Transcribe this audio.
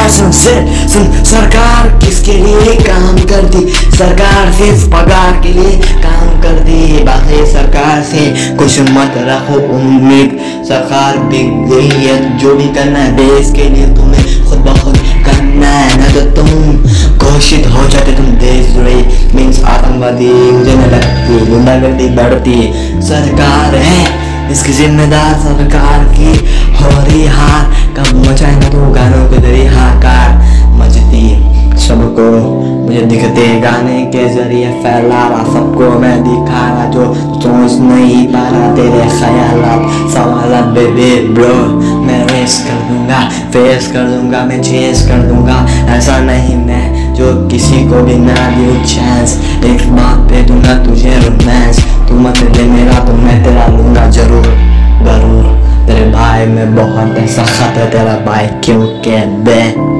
सुन, सरकार किसके लिए काम करती? सरकार सिर्फ पगार के लिए काम करती। बाकी सरकार से कुछ मत रखो उम्मीद, सरकार बिक गई है। जो भी करना है देश के लिए तुम्हें खुद ब खुद करना है, न तो तुम घोषित हो जाते तुम देशद्रोही मीन्स आतंकवादी। मुझे नहीं लगती गुंडागर्दी बढ़ती सरकार है इसकी जिम्मेदार सरकार की हो रही हार। कब मचाएगा तो गानों के जरिए हाकार मचती सबको, मुझे दिखते गाने के जरिए फैला रहा सबको मैं दिखा रहा जो सोच नहीं पा रहा तेरे ख्यालात सवालात। बेबी ब्रो मैं रेस कर दूंगा, फेस कर दूंगा, मैं चेस कर दूंगा। ऐसा नहीं मैं जो किसी को भी ना दूँ चांस, एक बात पे दूंगा तुझे रोमांस। तू मत दे मेरा तो मैं तेरा लूंगा जरूर जरूर। तेरे भाई में बहुत ऐसा खत है तेरा भाई क्यों कह दे।